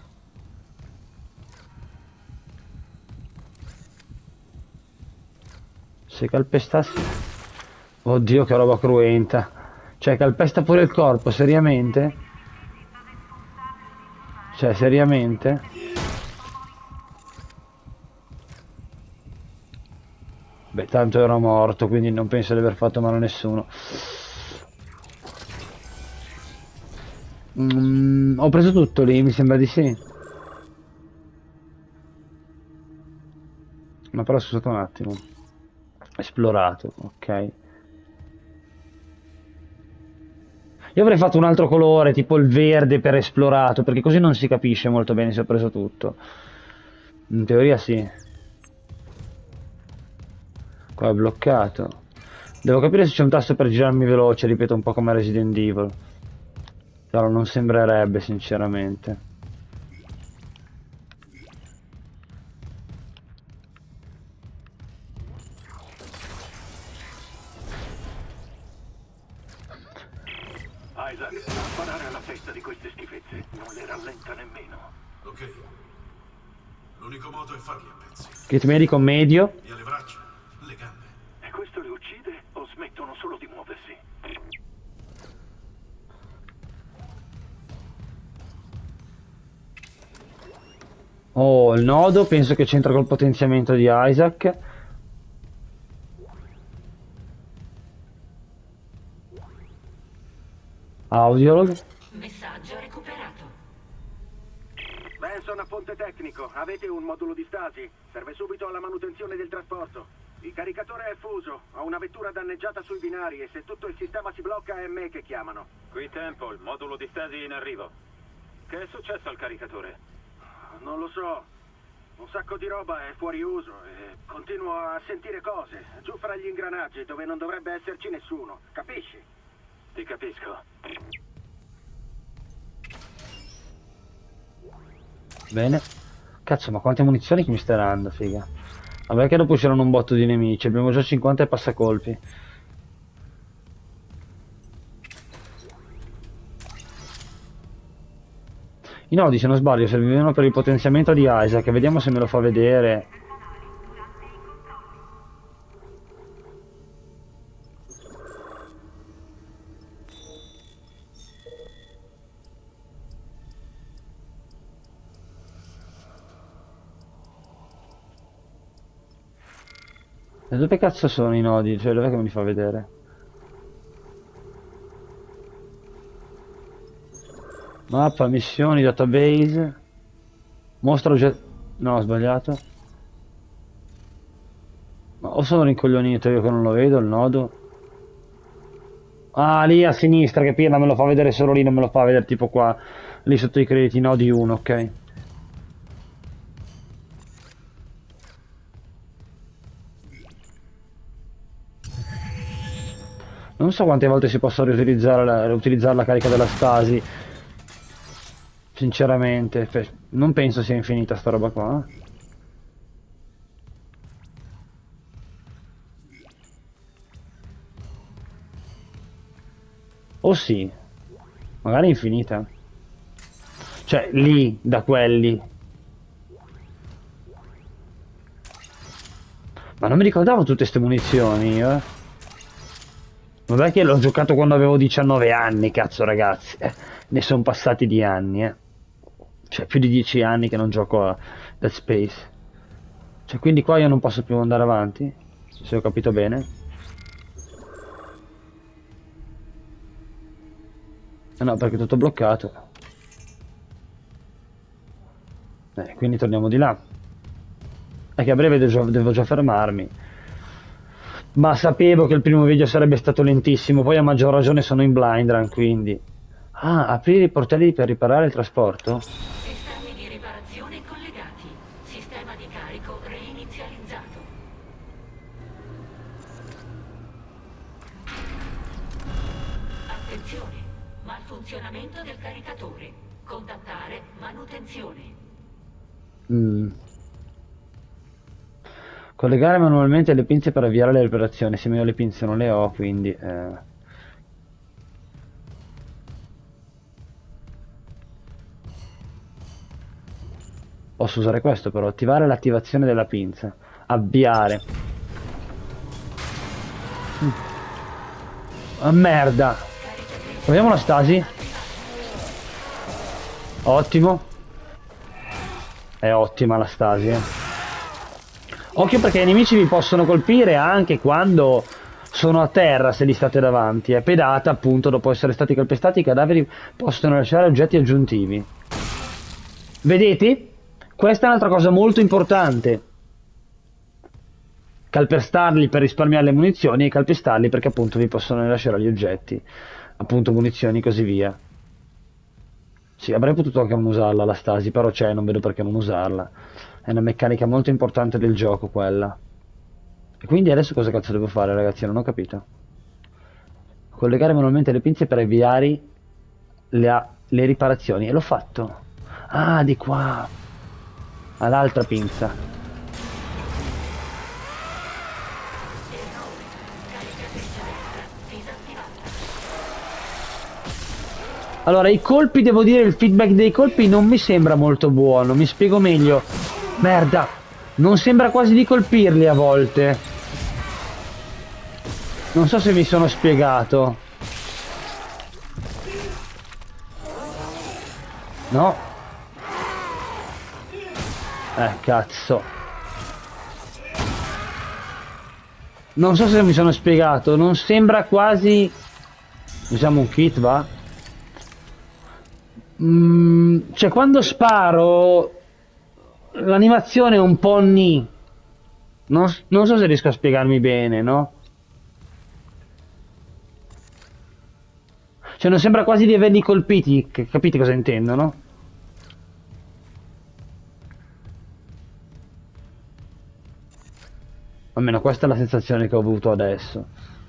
Se calpestassi... Oddio che roba cruenta. Cioè calpesta pure il corpo, seriamente? Cioè seriamente? Beh, tanto ero morto, quindi non penso di aver fatto male a nessuno. Mm, ho preso tutto lì, mi sembra di sì. Ma però scusate un attimo. Esplorato, ok. Io avrei fatto un altro colore, tipo il verde per esplorato, perché così non si capisce molto bene se ho preso tutto. In teoria sì. Qua è bloccato. Devo capire se c'è un tasto per girarmi veloce, ripeto, un po' come Resident Evil. Però non sembrerebbe, sinceramente. Isaac, sparare alla testa di queste schifezze non le rallenta nemmeno. Ok. L'unico modo è farli a pezzi. Kit medico medio. Via le braccia, le gambe. E questo li uccide o smettono solo di muoversi? Oh, il nodo penso che c'entra col potenziamento di Isaac. Audiolog. Messaggio recuperato. Benson a ponte tecnico. Avete un modulo di stasi? Serve subito alla manutenzione del trasporto. Il caricatore è fuso. Ho una vettura danneggiata sui binari e se tutto il sistema si blocca è me che chiamano. Qui Temple, modulo di stasi in arrivo. Che è successo al caricatore? Non lo so. Un sacco di roba è fuori uso e continuo a sentire cose giù fra gli ingranaggi dove non dovrebbe esserci nessuno. Capisci? Ti capisco. Bene. Cazzo, ma quante munizioni che mi stai dando, figa. Vabbè che dopo c'erano un botto di nemici. Abbiamo già cinquanta e passacolpi. I nodi, se non sbaglio, servivano per il potenziamento di Isaac. Vediamo se me lo fa vedere. E dove cazzo sono i nodi? Cioè, dov'è che me li fa vedere? Mappa, missioni, database. Mostra oggetto. No, ho sbagliato. Ma o sono rincoglionito io che non lo vedo il nodo? Ah, lì a sinistra, che pirla, me lo fa vedere solo lì, non me lo fa vedere tipo qua. Lì sotto i crediti, nodi uno, ok. Non so quante volte si possa riutilizzare la, riutilizzare la carica della stasi. Sinceramente, non penso sia infinita sta roba qua. O sì, magari infinita. Cioè, lì, da quelli. Ma non mi ricordavo tutte queste munizioni, eh. Vabbè che l'ho giocato quando avevo diciannove anni, cazzo ragazzi. Eh, ne sono passati di anni, eh. Cioè, più di dieci anni che non gioco a Dead Space. Cioè, quindi qua io non posso più andare avanti, se ho capito bene. Eh no, perché è tutto bloccato. Eh, quindi torniamo di là. È che a breve devo, devo già fermarmi. Ma sapevo che il primo video sarebbe stato lentissimo, poi a maggior ragione sono in blind run, quindi... Ah, aprire i portelli per riparare il trasporto? Sistemi di riparazione collegati. Sistema di carico reinizializzato. Attenzione! Malfunzionamento del caricatore. Contattare manutenzione. Mm. Collegare manualmente le pinze per avviare le riparazioni. Se io le pinze non le ho, quindi... Eh... Posso usare questo però, attivare l'attivazione della pinza. Avviare. Mm. Ah, merda. Proviamo la stasi. Ottimo. È ottima la stasi, eh. Occhio perché i nemici vi possono colpire anche quando sono a terra, se li state davanti. È pedata, appunto, dopo essere stati calpestati i cadaveri possono lasciare oggetti aggiuntivi. Vedete? Questa è un'altra cosa molto importante. Calpestarli per risparmiare le munizioni e calpestarli perché appunto vi possono lasciare gli oggetti. Appunto munizioni e così via. Sì, avrei potuto anche non usarla la stasi, però c'è, non vedo perché non usarla. È una meccanica molto importante del gioco quella. E quindi adesso cosa cazzo devo fare, ragazzi? Non ho capito. Collegare manualmente le pinze per avviare le, le riparazioni. E l'ho fatto. Ah, di qua. All'altra pinza. Allora, i colpi, devo dire, il feedback dei colpi non mi sembra molto buono. Mi spiego meglio. Merda, non sembra quasi di colpirli a volte. Non so se mi sono spiegato. No. Eh, cazzo. Non so se mi sono spiegato. Non sembra quasi... Usiamo un kit, va? Mm, cioè, quando sparo... L'animazione è un po' ni. Non, non so se riesco a spiegarmi bene, no? Cioè non sembra quasi di averli colpiti, capite cosa intendo, no? Almeno questa è la sensazione che ho avuto adesso.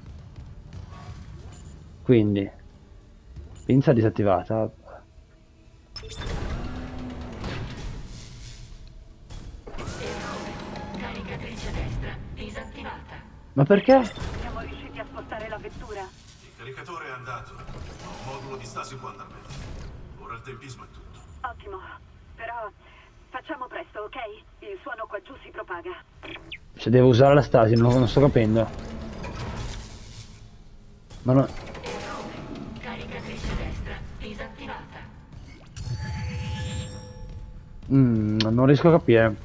Quindi pinza disattivata. Caricatrice destra disattivata. Ma perché? Siamo riusciti a spostare la vettura. Il caricatore è andato, ma un modulo di stasi può andare meglio. Ora il tempismo è tutto. Ottimo. Però facciamo presto, ok? Il suono qua giù si propaga. Se devo usare la stasi, non, non sto capendo. Ma no. Caricatrice destra disattivata. Mm, non riesco a capire.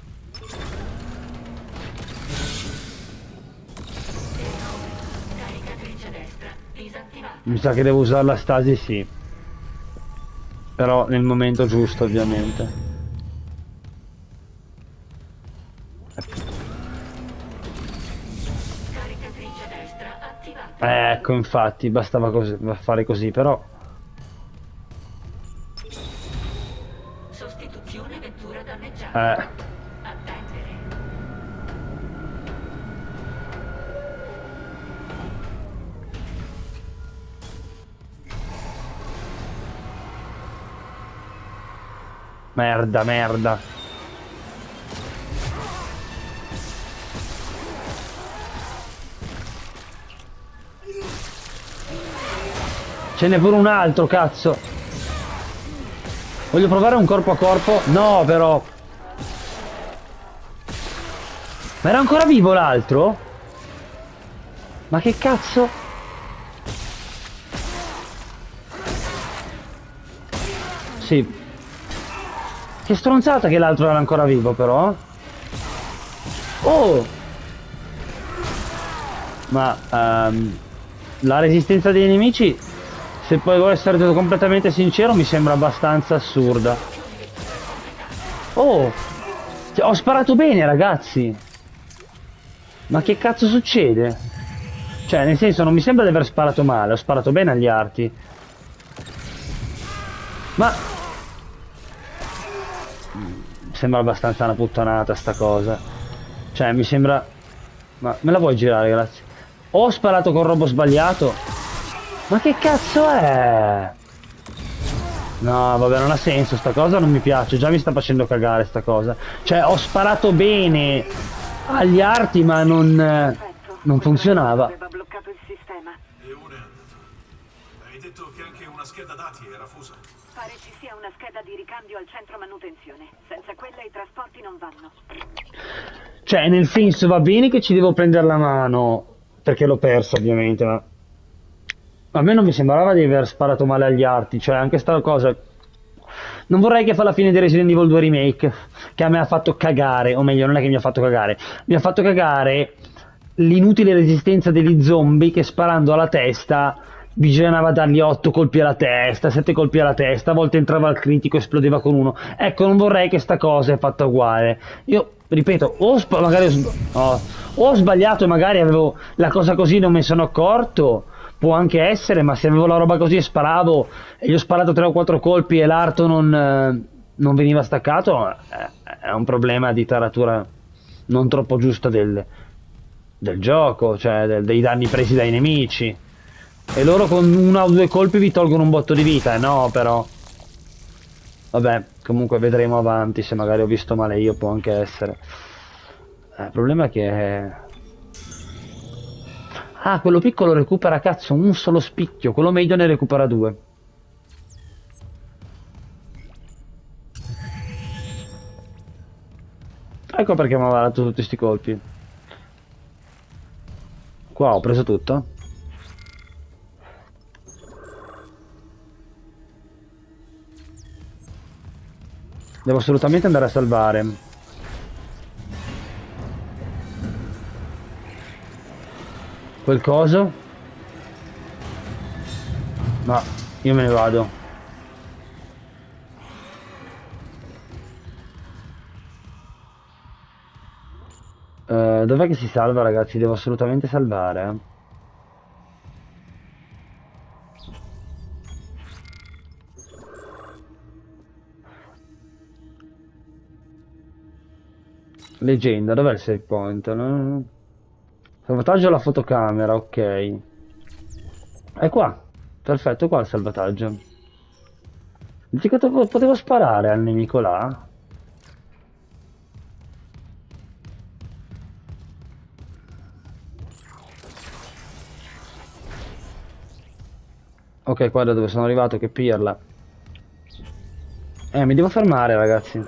Caricatrice destra disattivata. Mi sa che devo usare la stasi, sì. Però nel momento giusto, ovviamente. Caricatrice destra attivata. Eh, ecco, infatti, bastava così, fare così, però. Sostituzione vettura danneggiata. Eh. Attendere. Merda, merda. Ce n'è pure un altro, cazzo. Voglio provare un corpo a corpo. No, però. Ma era ancora vivo l'altro? Ma che cazzo? Sì. Che stronzata che l'altro era ancora vivo, però. Oh! Ma um, la resistenza dei nemici, se poi devo essere completamente sincero, mi sembra abbastanza assurda. Oh! Cioè, ho sparato bene, ragazzi! Ma che cazzo succede? Cioè, nel senso, non mi sembra di aver sparato male, ho sparato bene agli arti. Ma... sembra abbastanza una puttanata sta cosa. Cioè, mi sembra... Ma me la vuoi girare, grazie? Ho sparato col robo sbagliato. Ma che cazzo è? No, vabbè, non ha senso sta cosa, non mi piace. Già mi sta facendo cagare sta cosa. Cioè, ho sparato bene agli arti, ma non... non funzionava. Aveva bloccato il sistema. E uno è andato. Hai detto che anche una scheda dati era fusa. Pare ci sia una scheda di ricambio al centro manutenzione. Senza quella i trasporti non vanno. Cioè, nel senso, va bene che ci devo prendere la mano, perché l'ho perso ovviamente, ma... a me non mi sembrava di aver sparato male agli arti, cioè anche sta cosa... Non vorrei che fa la fine di Resident Evil due Remake, che a me ha fatto cagare, o meglio, non è che mi ha fatto cagare, mi ha fatto cagare l'inutile resistenza degli zombie che sparando alla testa bisognava dargli otto colpi alla testa, sette colpi alla testa, a volte entrava al critico e esplodeva con uno. Ecco, non vorrei che sta cosa è fatta uguale. Io, ripeto, o magari ho, sb oh, o ho sbagliato e magari avevo la cosa così, non me ne sono accorto, può anche essere, ma se avevo la roba così e sparavo e gli ho sparato tre o quattro colpi e l'arto non, eh, non veniva staccato, eh, è un problema di taratura non troppo giusta del, del gioco, cioè del, dei danni presi dai nemici. E loro con uno o due colpi vi tolgono un botto di vita, eh no, però. Vabbè, comunque vedremo avanti, se magari ho visto male io, può anche essere. Eh, il problema è che... Ah, quello piccolo recupera, cazzo, un solo spicchio, quello medio ne recupera due. Ecco perché mi aveva dato tutti sti colpi. Qua ho preso tutto. Devo assolutamente andare a salvare. Quel coso? Ma io me ne vado. Uh, dov'è che si salva, ragazzi? Devo assolutamente salvare. Leggenda, dov'è il save point? No? Salvataggio alla fotocamera, ok. È qua. Perfetto, qua il salvataggio. Dici che potevo sparare al nemico là? Ok, qua da dove sono arrivato, che pirla. Eh, mi devo fermare, ragazzi.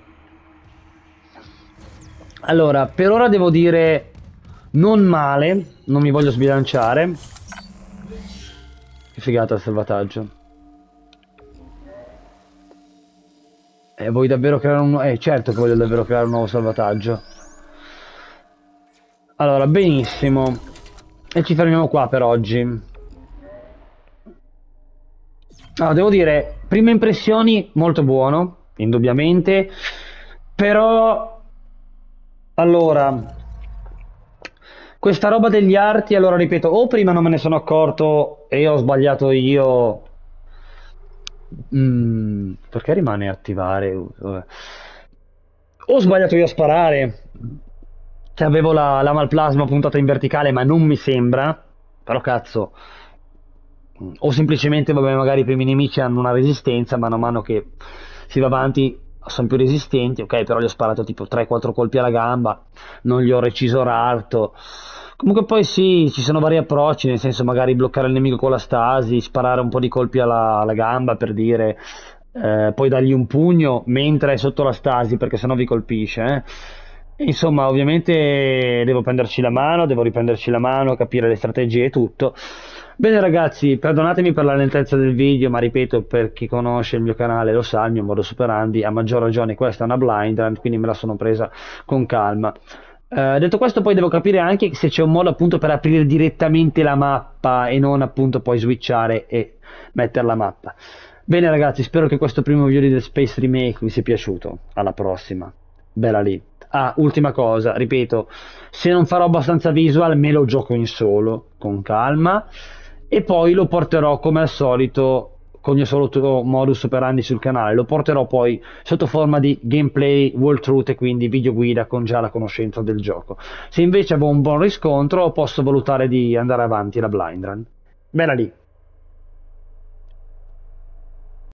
Allora, per ora devo dire non male, non mi voglio sbilanciare. Che figata il salvataggio. E vuoi davvero creare un... Eh, certo che voglio davvero creare un nuovo salvataggio. Allora, benissimo. E ci fermiamo qua per oggi. Allora, devo dire, prime impressioni molto buono, indubbiamente, però, allora, questa roba degli arti, allora ripeto, o prima non me ne sono accorto e ho sbagliato io, mm, perché rimane attivare? Vabbè. Ho sbagliato io a sparare, che avevo la, la malplasma puntata in verticale, ma non mi sembra, però cazzo... O semplicemente, vabbè, magari i primi nemici hanno una resistenza, mano a mano che si va avanti sono più resistenti, ok, però gli ho sparato tipo tre quattro colpi alla gamba, non gli ho reciso l'arto. Comunque poi sì, ci sono vari approcci, nel senso magari bloccare il nemico con la stasi, sparare un po' di colpi alla, alla gamba per dire, eh, poi dargli un pugno mentre è sotto la stasi perché sennò vi colpisce, eh. Insomma, ovviamente devo prenderci la mano, devo riprenderci la mano, capire le strategie e tutto. Bene ragazzi, perdonatemi per la lentezza del video, ma ripeto, per chi conosce il mio canale lo sa, il mio modus operandi, a maggior ragione questa è una blind run, quindi me la sono presa con calma. Eh, detto questo, poi devo capire anche se c'è un modo appunto per aprire direttamente la mappa e non appunto poi switchare e mettere la mappa. Bene ragazzi, spero che questo primo video del Space Remake vi sia piaciuto. Alla prossima, bella lì. Ah, ultima cosa, ripeto, se non farò abbastanza visual me lo gioco in solo, con calma, e poi lo porterò come al solito con il mio solito modus operandi sul canale, lo porterò poi sotto forma di gameplay walkthrough e quindi video guida con già la conoscenza del gioco. Se invece avevo un buon riscontro posso valutare di andare avanti la blind run. Bella lì.